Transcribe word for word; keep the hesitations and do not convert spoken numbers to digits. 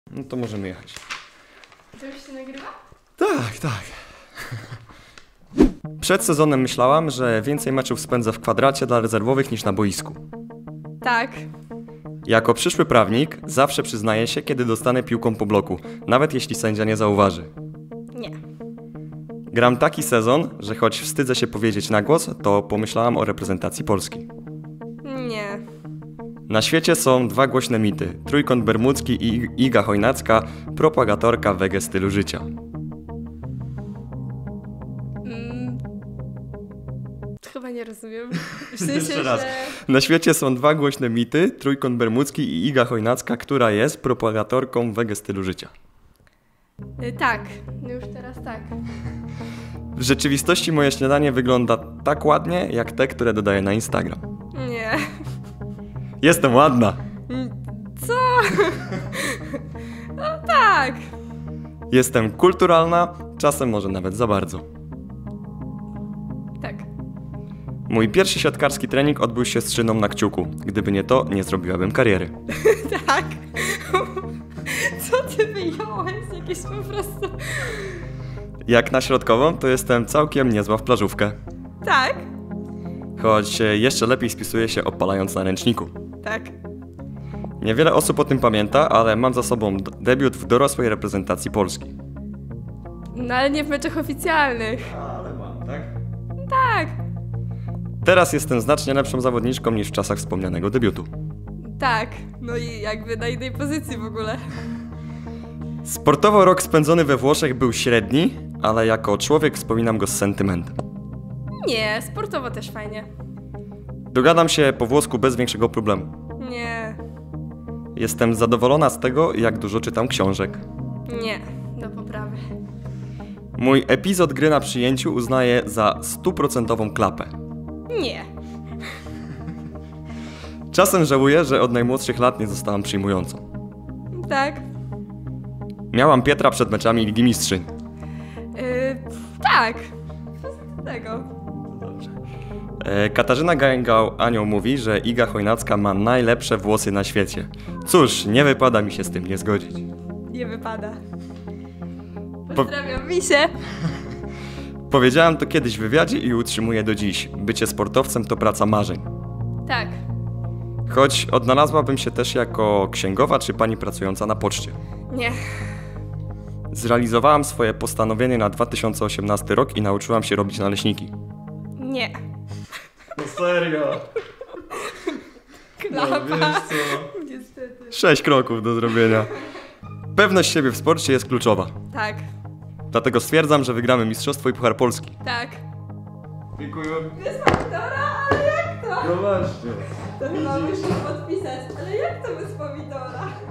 No to możemy jechać. To już się nagrywa? Tak, tak. Przed sezonem myślałam, że więcej meczów spędzę w kwadracie dla rezerwowych niż na boisku. Tak. Jako przyszły prawnik zawsze przyznaję się, kiedy dostanę piłką po bloku, nawet jeśli sędzia nie zauważy. Nie. Gram taki sezon, że choć wstydzę się powiedzieć na głos, to pomyślałam o reprezentacji Polski. Nie. Na świecie są dwa głośne mity. Trójkąt bermudzki i Iga Chojnacka, propagatorka wege stylu życia. Mm. Chyba nie rozumiem. W sensie, Jeszcze raz. że... Na świecie są dwa głośne mity. Trójkąt bermudzki i Iga Chojnacka, która jest propagatorką wege stylu życia. Y, tak. Już teraz tak. W rzeczywistości moje śniadanie wygląda tak ładnie, jak te, które dodaję na Instagram. Nie. Jestem ładna! Co? No tak. Jestem kulturalna, czasem może nawet za bardzo. Tak. Mój pierwszy siatkarski trening odbył się z szyną na kciuku. Gdyby nie to, nie zrobiłabym kariery. Tak. Co ty wyjąłeś? Jakieś po prostu... Jak na środkową, to jestem całkiem niezła w plażówkę. Tak. Choć jeszcze lepiej spisuję się opalając na ręczniku. Tak. Niewiele osób o tym pamięta, ale mam za sobą d- debiut w dorosłej reprezentacji Polski. No ale nie w meczach oficjalnych. Ale mam, tak? Tak. Teraz jestem znacznie lepszą zawodniczką niż w czasach wspomnianego debiutu. Tak. No i jakby na innej pozycji w ogóle. Sportowo rok spędzony we Włoszech był średni, ale jako człowiek wspominam go z sentymentem. Nie, sportowo też fajnie. Dogadam się po włosku bez większego problemu. Nie. Jestem zadowolona z tego, jak dużo czytam książek. Nie. Do poprawy. Mój epizod gry na przyjęciu uznaję za stuprocentową klapę. Nie. Czasem żałuję, że od najmłodszych lat nie zostałam przyjmującą. Tak. Miałam Pietra przed meczami Ligi Mistrzyń. Yy, tak. Co z tego? E, Katarzyna Gajęgał Anioł mówi, że Iga Chojnacka ma najlepsze włosy na świecie. Cóż, nie wypada mi się z tym nie zgodzić. Nie wypada. Pozdrawiam, Misię. Powiedziałem to kiedyś w wywiadzie i utrzymuję do dziś. Bycie sportowcem to praca marzeń. Tak. Choć odnalazłabym się też jako księgowa czy pani pracująca na poczcie. Nie. Zrealizowałam swoje postanowienie na dwa tysiące osiemnasty rok i nauczyłam się robić naleśniki. Nie. No serio? Klapa. Niestety. Sześć kroków do zrobienia. Pewność siebie w sporcie jest kluczowa. Tak. Dlatego stwierdzam, że wygramy Mistrzostwo i Puchar Polski. Tak. Dziękuję. Jest pomidora, ale jak to? No właśnie. To chyba musisz podpisać. Ale jak to bez pomidora?